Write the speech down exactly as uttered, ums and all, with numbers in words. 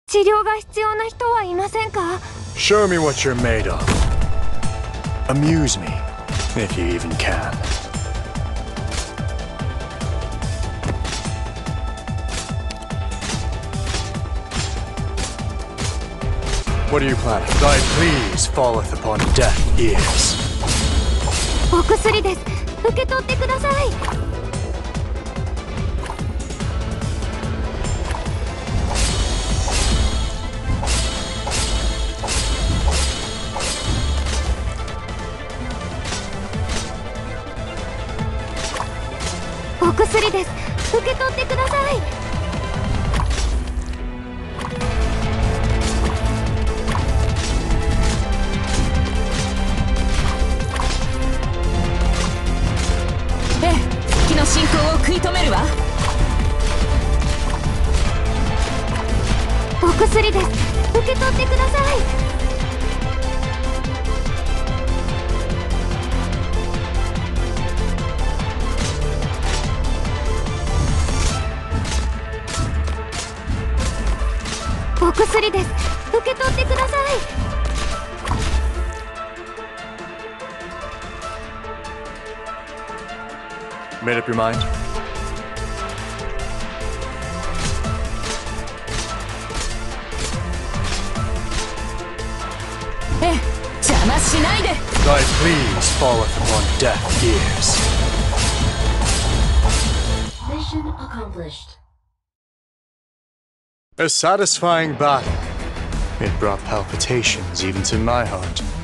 治療が必要な人はいませんか？ Show me what you're made of. Amuse me, if you even can. What are you planning? Thy pleas falleth upon deaf ears. お薬です。受け取ってください。お薬です。受け取ってください。 ええ、敵の進行を食い止めるわ。 お薬です。受け取ってください。お薬です。受け取ってください。 Made up your mind? ええ、邪魔しないで。 Thy pleas falleth upon deaf ears. Mission accomplished. A satisfying battle. It brought palpitations even to my heart.